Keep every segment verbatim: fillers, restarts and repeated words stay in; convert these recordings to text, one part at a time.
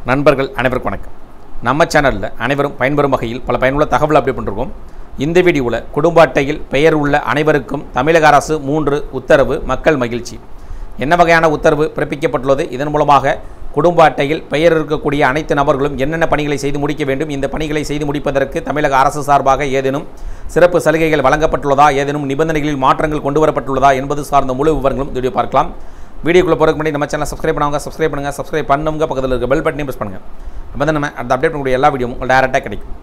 நண்பர்கள் அனைவருக்கும் வணக்கம். நம்ம சேனலில் அனைவரும் பயன்பெறும் வகையில் பல பயனுள்ள தகவல் அப்டேட் பண்ணிருக்கோம். இந்த வீடியோவில் குடும்ப அட்டையில் பெயர் உள்ள அனைவருக்கும் தமிழக அரசு மூன்று உத்தரவு. மக்கள் மகிழ்ச்சி. என்ன வகையான உத்தரவு பிறப்பிக்கப்பட்டுள்ளது? இதன் மூலமாக குடும்ப அட்டையில் பெயர் இருக்கக்கூடிய அனைத்து நபர்களும் என்னென்ன பணிகளை செய்து முடிக்க வேண்டும், இந்த பணிகளை செய்து முடிப்பதற்கு தமிழக அரசு சார்பாக ஏதேனும் சிறப்பு சலுகைகள் வழங்கப்பட்டுள்ளதா, ஏதேனும் நிபந்தனைகளில் மாற்றங்கள் கொண்டு வரப்பட்டுள்ளதா என்பது சார்ந்த முழு விவரங்களும் வீடியோ பார்க்கலாம். வீடியோக்குள்ளே போகிறதுக்கு முன்னாடி நம்ம சேனல் சப்ஸ்கிரைப் பண்ணுவாங்க, சப்ஸ்கிரைப் பண்ணுங்கள், சப்ஸ்கிரைப் பண்ணுங்க, பக்கத்தில் இருக்க பெல் பட்டனையும் ப்ரெஸ் பண்ணுங்கள். அப்போ தான் நம்ம அந்த அப்டேட் பண்ணக்கூடிய எல்லா வீடியோவும் உங்களுக்கு டேரெக்டாக கிடைக்கும்.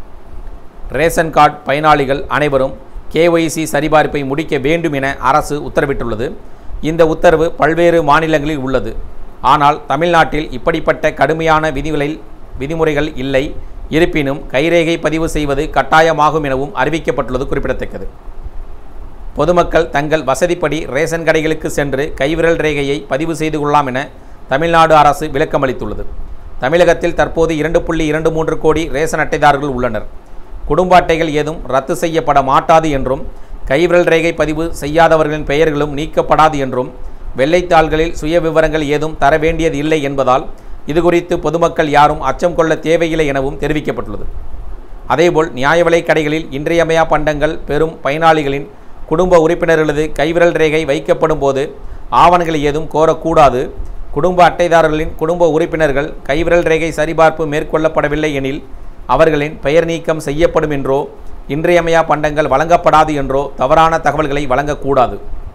ரேஷன் கார்டு பயனாளிகள் அனைவரும் கேஒய்சி சரிபார்ப்பை முடிக்க வேண்டும் என அரசு உத்தரவிட்டுள்ளது. இந்த உத்தரவு பல்வேறு மாநிலங்களில் உள்ளது. ஆனால் தமிழ்நாட்டில் இப்படிப்பட்ட கடுமையான விதிகளில் விதிமுறைகள் இல்லை. இருப்பினும் கைரேகை பதிவு செய்வது கட்டாயமாகும் எனவும் அறிவிக்கப்பட்டுள்ளது குறிப்பிடத்தக்கது. பொதுமக்கள் தங்கள் வசதிப்படி ரேஷன் கடைகளுக்கு சென்று கைவிரல் ரேகையை பதிவு செய்து கொள்ளலாம் என தமிழ்நாடு அரசு விளக்கம் அளித்துள்ளது. தமிழகத்தில் தற்போது இரண்டு புள்ளி இரண்டு மூன்று கோடி ரேஷன் அட்டைதாரர்கள் உள்ளனர். குடும்ப அட்டைகள் ஏதும் ரத்து செய்யப்பட மாட்டாது என்றும் கைவிரல் ரேகை பதிவு செய்யாதவர்களின் பெயர்களும் நீக்கப்படாது என்றும் வெள்ளைத்தாள்களில் சுய விவரங்கள் ஏதும் தர வேண்டியது இல்லை என்பதால் இதுகுறித்து பொதுமக்கள் யாரும் அச்சம் கொள்ள தேவையில்லை எனவும் தெரிவிக்கப்பட்டுள்ளது. அதேபோல் நியாய விலைக் கடைகளில் இன்றியமையா பண்டங்கள் பெறும் பயனாளிகளின் குடும்ப உறுப்பினர்களது கைவிரல் ரேகை வைக்கப்படும் போது ஆவணங்கள் ஏதும் கோரக்கூடாது. குடும்ப அட்டைதாரர்களின் குடும்ப உறுப்பினர்கள் கைவிரல் ரேகை சரிபார்ப்பு மேற்கொள்ளப்படவில்லை எனில் அவர்களின் பெயர் நீக்கம் செய்யப்படும் என்றோ இன்றியமையா பண்டங்கள் வழங்கப்படாது என்றோ தவறான தகவல்களை வழங்கக்கூடாது.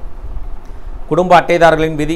குடும்ப அட்டைதாரர்களின் விதி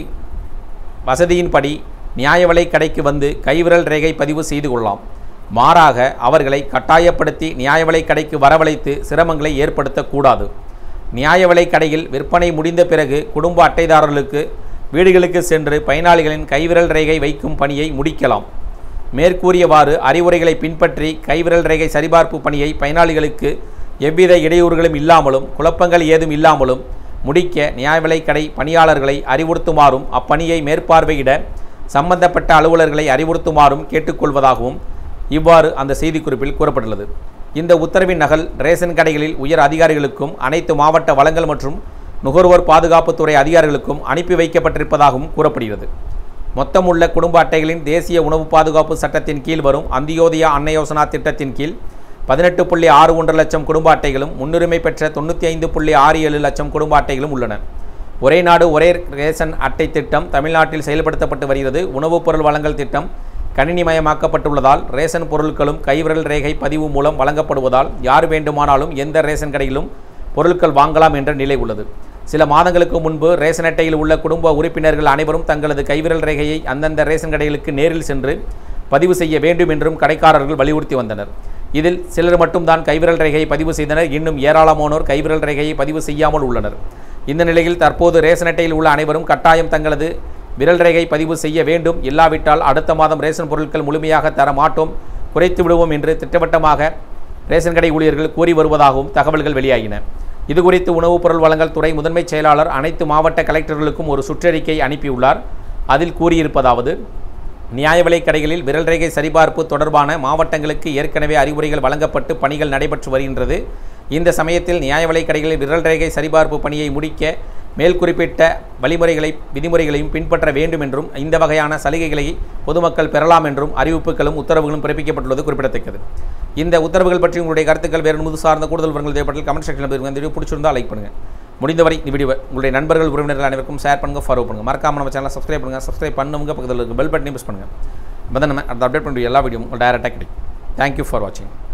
வசதியின்படி நியாய விலைக் கடைக்கு வந்து கைவிரல் ரேகை பதிவு செய்து கொள்ளலாம். மாறாக அவர்களை கட்டாயப்படுத்தி நியாய விலைக் கடைக்கு வரவழைத்து சிரமங்களை ஏற்படுத்தக்கூடாது. நியாய விலைக் கடையில் விற்பனை முடிந்த பிறகு குடும்ப அட்டைதாரர்களுக்கு வீடுகளுக்கு சென்று பயனாளிகளின் கைவிரல் ரேகை வைக்கும் பணியை முடிக்கலாம். மேற்கூறியவாறு அறிவுரைகளை பின்பற்றி கைவிரல் ரேகை சரிபார்ப்பு பணியை பயனாளிகளுக்கு எவ்வித இடையூறுகளும் இல்லாமலும் குழப்பங்கள் ஏதும் இல்லாமலும் முடிக்க நியாய விலைக் கடை பணியாளர்களை அறிவுறுத்துமாறும் அப்பணியை மேற்பார்வையிட சம்பந்தப்பட்ட அலுவலர்களை அறிவுறுத்துமாறும் கேட்டுக்கொள்வதாகவும் இவ்வாறு அந்த செய்திக்குறிப்பில் கூறப்பட்டுள்ளது. இந்த உத்தரவின் நகல் ரேஷன் கடைகளில் உயர் அதிகாரிகளுக்கும் அனைத்து மாவட்ட வளங்கள் மற்றும் நுகர்வோர் பாதுகாப்புத்துறை அதிகாரிகளுக்கும் அனுப்பி வைக்கப்பட்டிருப்பதாகவும் கூறப்படுகிறது. மொத்தமுள்ள குடும்ப அட்டைகளின் தேசிய உணவு பாதுகாப்பு சட்டத்தின் கீழ் வரும் அந்தியோதயா அன்ன யோசனா திட்டத்தின் கீழ் பதினெட்டு புள்ளி ஆறு ஒன்று லட்சம் குடும்ப அட்டைகளும் முன்னுரிமை பெற்ற தொண்ணூற்றி ஐந்து புள்ளி ஆறு ஏழு லட்சம் குடும்ப அட்டைகளும் உள்ளன. ஒரே நாடு ஒரே ரேஷன் அட்டை திட்டம் தமிழ்நாட்டில் செயல்படுத்தப்பட்டு வருகிறது. உணவுப் பொருள் வழங்கல் திட்டம் கணினிமயமாக்கப்பட்டுள்ளதால் ரேஷன் பொருட்களும் கைவிரல் ரேகை பதிவு மூலம் வழங்கப்படுவதால் யார் வேண்டுமானாலும் எந்த ரேஷன் கடையிலும் பொருட்கள் வாங்கலாம் என்ற நிலை உள்ளது. சில மாதங்களுக்கு முன்பு ரேஷன் அட்டையில் உள்ள குடும்ப உறுப்பினர்கள் அனைவரும் தங்களது கைவிரல் ரேகையை அந்தந்த ரேஷன் கடைகளுக்கு நேரில் சென்று பதிவு செய்ய வேண்டும் என்றும் கடைக்காரர்கள் வலியுறுத்தி வந்தனர். இதில் சிலர் மட்டும்தான் கைவிரல் ரேகையை பதிவு செய்தனர். இன்னும் ஏராளமானோர் கைவிரல் ரேகையை பதிவு செய்யாமல் உள்ளனர். இந்த நிலையில் தற்போது ரேஷன் அட்டையில் உள்ள அனைவரும் கட்டாயம் தங்களது விரல் ரேகை பதிவு செய்ய வேண்டும். இல்லாவிட்டால் அடுத்த மாதம் ரேஷன் பொருட்கள் முழுமையாக தர மாட்டோம், குறைத்து விடுவோம் என்று திட்டவட்டமாக ரேஷன் கடை ஊழியர்கள் கூறி வருவதாகவும் தகவல்கள் வெளியாகின. இதுகுறித்து உணவுப் பொருள் வழங்கல் துறை முதன்மை செயலாளர் அனைத்து மாவட்ட கலெக்டர்களுக்கும் ஒரு சுற்றறிக்கை அனுப்பியுள்ளார். அதில் கூறியிருப்பதாவது: நியாய விலைக் கடைகளில் விரல் ரேகை சரிபார்ப்பு தொடர்பான மாவட்டங்களுக்கு ஏற்கனவே அறிவுரைகள் வழங்கப்பட்டு பணிகள் நடைபெற்று வருகின்றது. இந்த சமயத்தில் நியாய விலைக் கடைகளில் விரல் ரேகை சரிபார்ப்பு பணியை முடிக்க மேல் குறிப்பிட்ட வழிமுறைகளை விதிமுறைகளையும் பின்பற்ற வேண்டும் என்றும் இந்த வகையான சலுகைகளை பொதுமக்கள் பெறலாம் என்றும் அறிவிப்புகளும் உத்தரவுகளும் பிறப்பிக்கப்பட்டுள்ளது குறிப்பிடத்தக்கது. இந்த உத்தரவுகள் பற்றி உங்களுடைய கருத்துக்கள் வேறு முது சார்ந்த கூடுதல் விவரங்கள் தேவைப்பட்டால் கமெண்ட் செக்ஷனில் போயிருங்க. இந்த வீடியோ பிடிச்சிருந்தால் லைக் பண்ணுங்கள். முடிந்தவரை இந்த வீடியோ உங்களுடைய நண்பர்கள் உறவினர்கள் அனைவருக்கும் ஷேர் பண்ணுங்கள், ஃபாலோ பண்ணுங்கள். மறக்காம நம்ம சேனலை சப்ஸ்கிரைப் பண்ணுங்கள். சப்ஸ்கிரைப் பண்ணுங்க, பக்கத்தில் இருக்க பெல் பட்டனையும் ப்ரெஸ் பண்ணுங்கள். அப்போ தான் நம்ம அந்த அப்டேட் பண்ணுற எல்லா வீடியோவும் உங்களுக்கு டேரெக்டாக கிடைக்கும். தேங்க்யூ ஃபார் வாட்சிங்.